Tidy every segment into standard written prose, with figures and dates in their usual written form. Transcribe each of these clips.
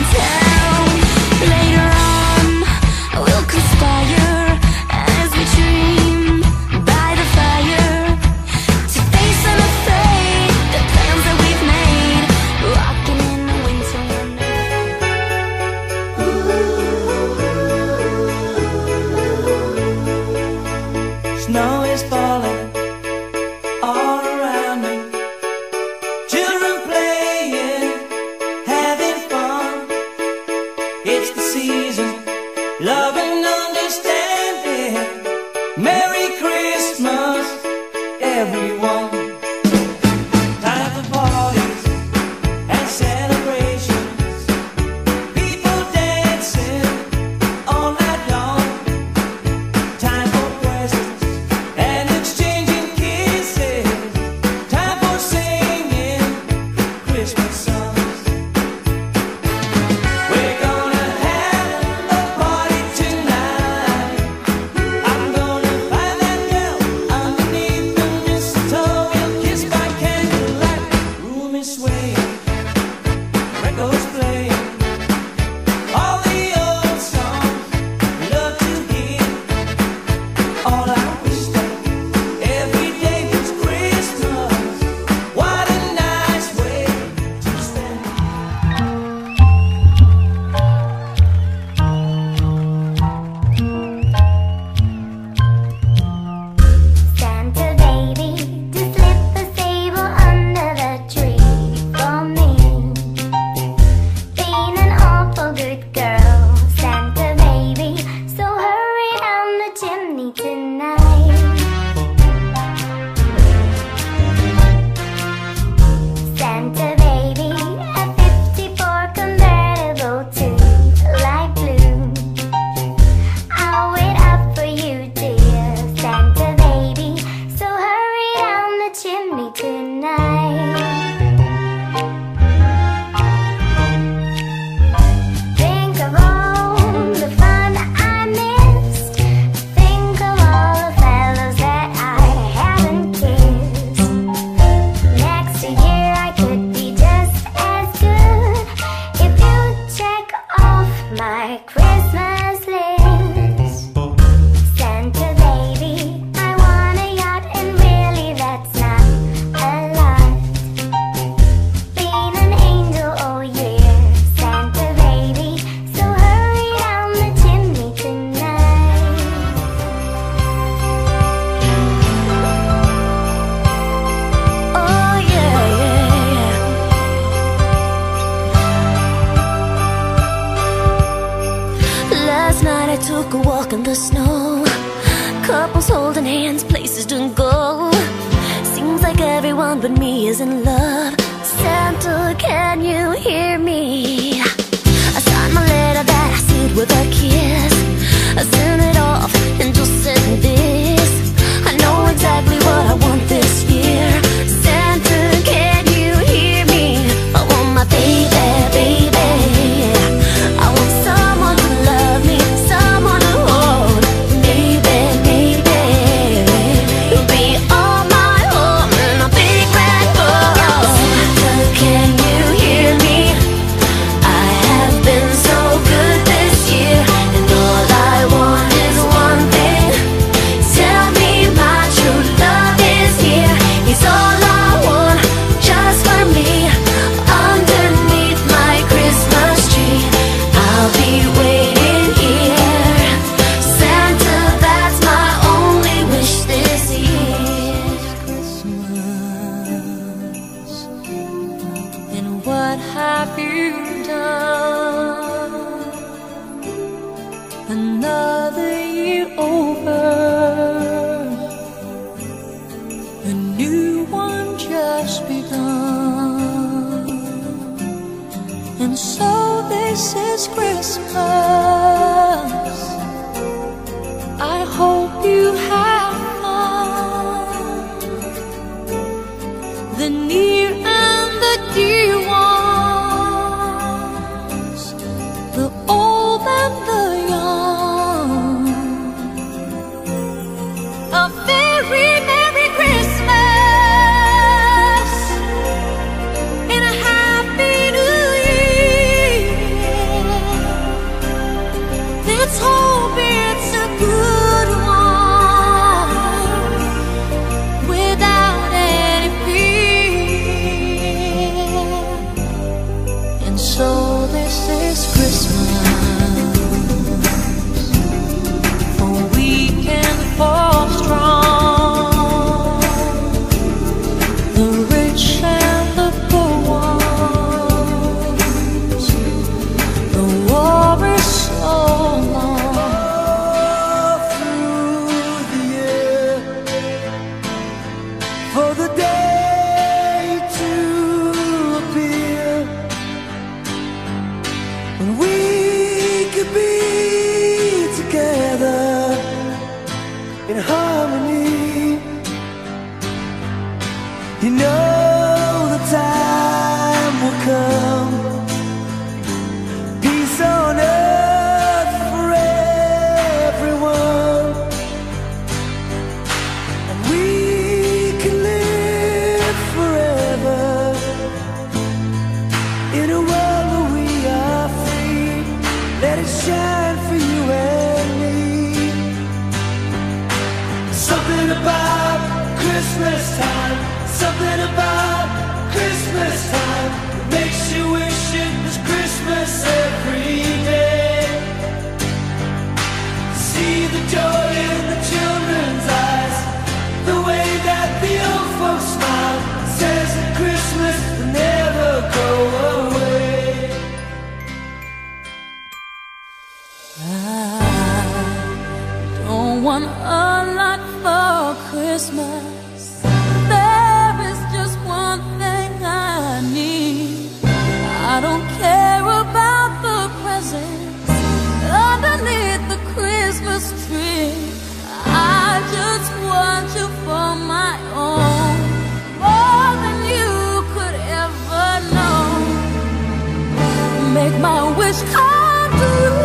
town. Later on, we'll conspire as we dream by the fire to face unafraid the plans that we've made, rocking in the winter wonderland. Snow is falling all around me. Children playing, having fun. It's the season, love and understanding. Merry Christmas, everyone. Time for parties and celebrations. People dancing all night long. Time for presents and exchanging kisses. Time for singing Christmas songs. We're gonna have a party tonight. I'm gonna find that girl underneath the mistletoe. We'll kiss by candlelight. Room is swaying, records playing. All the old songs we love to hear. All I wish that every day was Christmas. What a nice way to spend it. Santa baby, to slip a sable under the tree for me. Being an awful good girl, Santa baby, so hurry down the chimney tonight. Santa baby, a 54 convertible to light blue. I'll wait up for you, dear Santa baby, so hurry down the chimney tonight. Think of all the fun I missed. Think of all the fellows that I haven't kissed. Next year I could be just as good if you check off my Christmas list. Santa baby, I want a yacht, and really that's not a lot. Being an angel all year, Santa baby, so hurry down the chimney tonight. Oh yeah, yeah, yeah. Last night I took a walk in the snow. Couples holding hands, places to go. Seems like everyone but me is in love. Santa, can you hear me? I signed my letter that I sealed with a kiss. I sent it off and just said this: I know exactly what I want this year. Santa, can you hear me? I want my baby, baby. I want someone to love me, someone to hold. Maybe, maybe you'll be all my home in a big red bowl. Santa, can you hear me? I have been so good this year, and all I want is one thing. Tell me my true love is here. He's all I want, just for me. Underneath my Christmas tree, I'll be waiting here. Santa, that's my only wish this year. Christmas, and what have you done? Another year over, a new one just begun. And so this is Christmas. I hope you have fun. The near and the dear ones, the old and the young. A very Merry Christmas and a Happy New Year. come. Peace on earth for everyone, and we can live forever in a world where we are free. Let it shine for you and me. Something about Christmas time, something about Christmas time that makes you wish it was Christmas every day. See the joy in the children's eyes, the way that the old folks smile, says that Christmas will never go away. I don't want a lot for Christmas. There is just one thing I need. I don't care about the presents underneath the Christmas tree. I just want you for my own, more than you could ever know. Make my wish come true.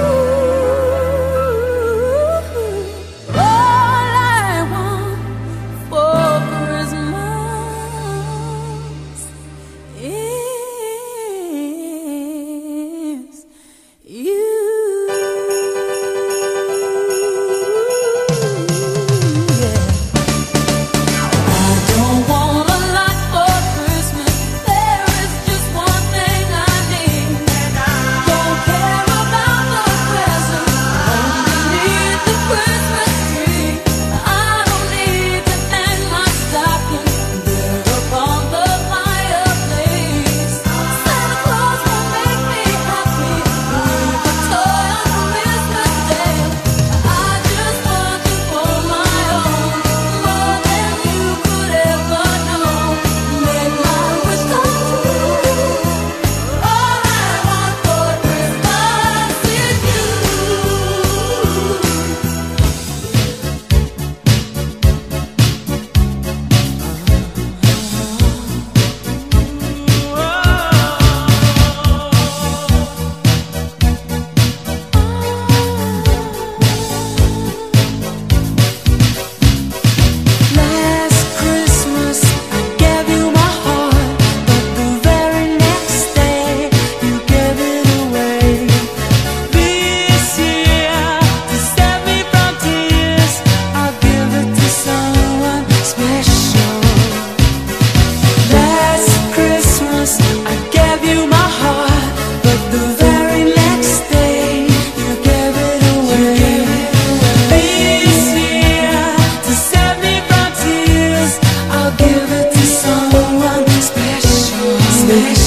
Special.